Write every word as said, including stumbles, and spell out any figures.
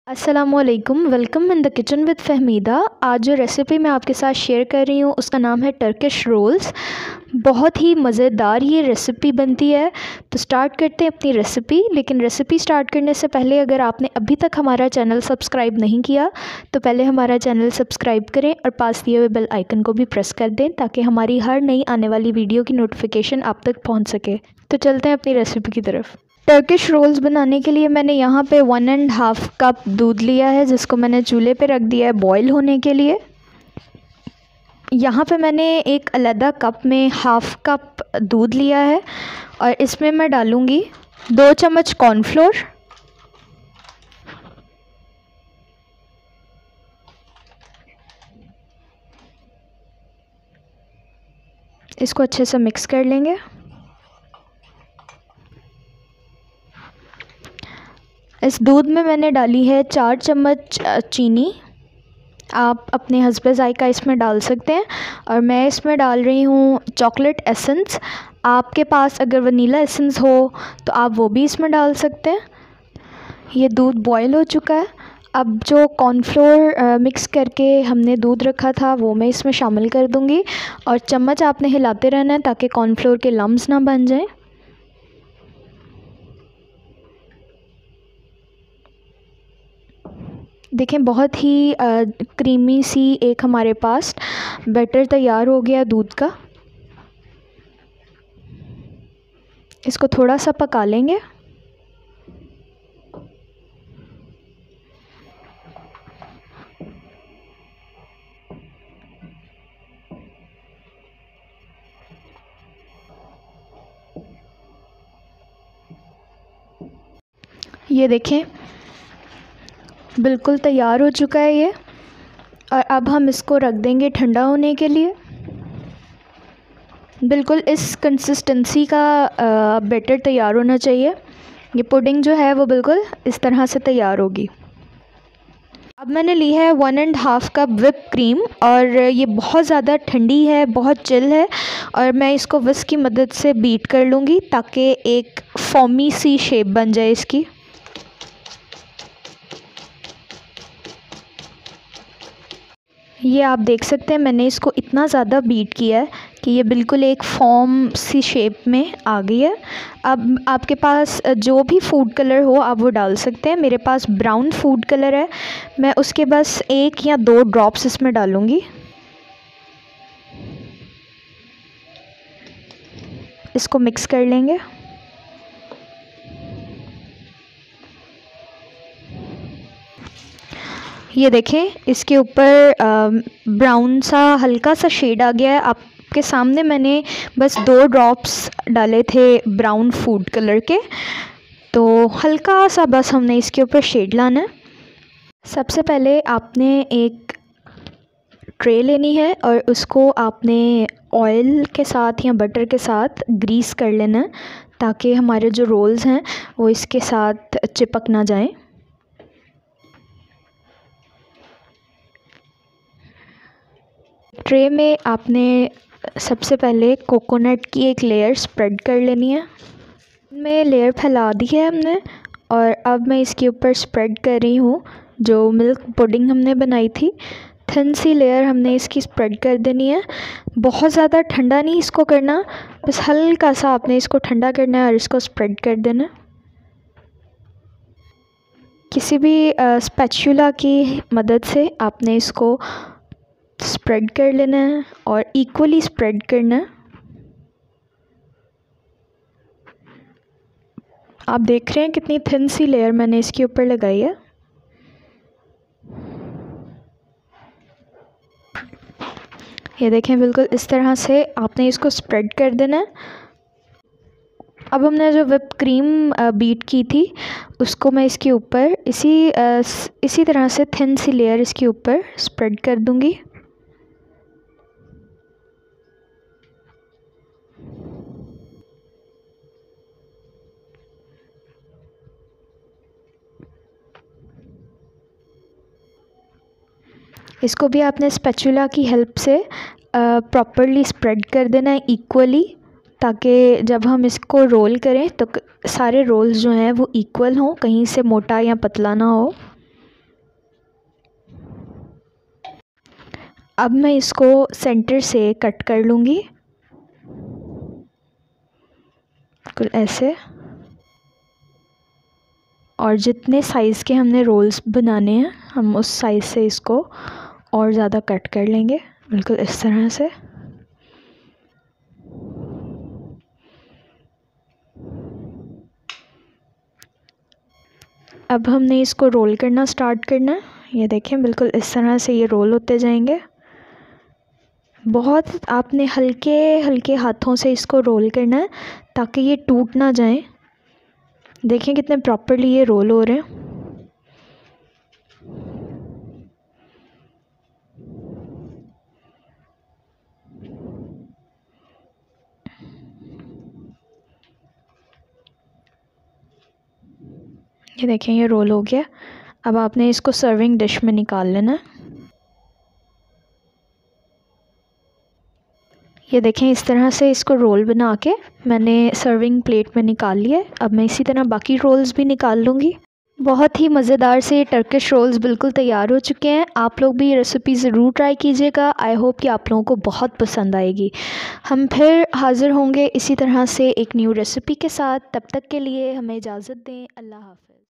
अस्सलामुअलैकुम, welcome in the kitchen with Fahmida. आज जो रेसिपी मैं आपके साथ शेयर कर रही हूँ उसका नाम है टर्किश रोल्स। बहुत ही मज़ेदार ये रेसिपी बनती है। तो स्टार्ट करते हैं अपनी रेसिपी। लेकिन रेसिपी स्टार्ट करने से पहले अगर आपने अभी तक हमारा चैनल सब्सक्राइब नहीं किया तो पहले हमारा चैनल सब्सक्राइब करें और पास दिए हुए बेल आइकन को भी प्रेस कर दें ताकि हमारी हर नई आने वाली वीडियो की नोटिफिकेशन आप तक पहुँच सके। तो चलते हैं अपनी रेसिपी की तरफ। टर्किश रोल्स बनाने के लिए मैंने यहाँ पे वन एंड हाफ़ कप दूध लिया है जिसको मैंने चूल्हे पे रख दिया है बॉईल होने के लिए। यहाँ पे मैंने एक अलग कप में हाफ़ कप दूध लिया है और इसमें मैं डालूँगी दो चम्मच कॉर्नफ्लोर, इसको अच्छे से मिक्स कर लेंगे। इस दूध में मैंने डाली है चार चम्मच चीनी। आप अपने हस्बे ज़ायका इसमें डाल सकते हैं और मैं इसमें डाल रही हूँ चॉकलेट एसेंस। आपके पास अगर वनीला एसेंस हो तो आप वो भी इसमें डाल सकते हैं। ये दूध बॉईल हो चुका है। अब जो कॉर्नफ्लोर मिक्स करके हमने दूध रखा था वो मैं इसमें शामिल कर दूँगी और चम्मच आपने हिलाते रहना है ताकि कॉर्नफ्लोर के लम्स ना बन जाएं। देखें बहुत ही क्रीमी सी एक हमारे पास बैटर तैयार हो गया दूध का। इसको थोड़ा सा पका लेंगे। ये देखें बिल्कुल तैयार हो चुका है ये। और अब हम इसको रख देंगे ठंडा होने के लिए। बिल्कुल इस कंसिस्टेंसी का बैटर तैयार होना चाहिए। ये पुडिंग जो है वो बिल्कुल इस तरह से तैयार होगी। अब मैंने ली है one and half cup whip cream और ये बहुत ज़्यादा ठंडी है, बहुत चिल है और मैं इसको विस्क की मदद से बीट कर लूँगी ताकि एक फॉमी सी शेप बन जाए इसकी। ये आप देख सकते हैं मैंने इसको इतना ज़्यादा बीट किया है कि ये बिल्कुल एक फॉर्म सी शेप में आ गई है। अब आपके पास जो भी फूड कलर हो आप वो डाल सकते हैं। मेरे पास ब्राउन फूड कलर है, मैं उसके बस एक या दो ड्रॉप्स इसमें डालूँगी। इसको मिक्स कर लेंगे। ये देखें इसके ऊपर ब्राउन सा हल्का सा शेड आ गया है। आपके सामने मैंने बस दो ड्रॉप्स डाले थे ब्राउन फूड कलर के, तो हल्का सा बस हमने इसके ऊपर शेड लाना है। सबसे पहले आपने एक ट्रे लेनी है और उसको आपने ऑयल के साथ या बटर के साथ ग्रीस कर लेना है ताकि हमारे जो रोल्स हैं वो इसके साथ चिपक ना जाएं। ट्रे में आपने सबसे पहले कोकोनट की एक लेयर स्प्रेड कर लेनी है। में लेयर फैला दी है हमने और अब मैं इसके ऊपर स्प्रेड कर रही हूँ जो मिल्क पुडिंग हमने बनाई थी। थिन सी लेयर हमने इसकी स्प्रेड कर देनी है। बहुत ज़्यादा ठंडा नहीं इसको करना, बस हल्का सा आपने इसको ठंडा करना है और इसको स्प्रेड कर देना। किसी भी स्पैचुला की मदद से आपने इसको स्प्रेड कर लेना है और इक्वली स्प्रेड करना है। आप देख रहे हैं कितनी थिन सी लेयर मैंने इसके ऊपर लगाई है। ये देखें बिल्कुल इस तरह से आपने इसको स्प्रेड कर देना है। अब हमने जो व्हिप क्रीम बीट की थी उसको मैं इसके ऊपर इसी इसी तरह से थिन सी लेयर इसके ऊपर स्प्रेड कर दूंगी। इसको भी आपने स्पैचुला की हेल्प से प्रॉपरली स्प्रेड कर देना है इक्वली, ताकि जब हम इसको रोल करें तो सारे रोल्स जो हैं वो इक्वल हों, कहीं से मोटा या पतला ना हो। अब मैं इसको सेंटर से कट कर लूँगी, बिल्कुल ऐसे। और जितने साइज़ के हमने रोल्स बनाने हैं हम उस साइज़ से इसको और ज़्यादा कट कर लेंगे, बिल्कुल इस तरह से। अब हमने इसको रोल करना स्टार्ट करना है। ये देखें बिल्कुल इस तरह से ये रोल होते जाएंगे। बहुत आपने हल्के हल्के हाथों से इसको रोल करना है ताकि ये टूट ना जाए। देखें कितने प्रॉपरली ये रोल हो रहे हैं। ये देखें ये रोल हो गया। अब आपने इसको सर्विंग डिश में निकाल लेना। ये देखें इस तरह से इसको रोल बना के मैंने सर्विंग प्लेट में निकाल लिया है। अब मैं इसी तरह बाकी रोल्स भी निकाल लूँगी। बहुत ही मज़ेदार से टर्किश रोल्स बिल्कुल तैयार हो चुके हैं। आप लोग भी ये रेसिपी ज़रूर ट्राई कीजिएगा। आई होप कि आप लोगों को बहुत पसंद आएगी। हम फिर हाज़िर होंगे इसी तरह से एक न्यू रेसिपी के साथ। तब तक के लिए हमें इजाज़त दें। अल्लाह हाफ़िज़।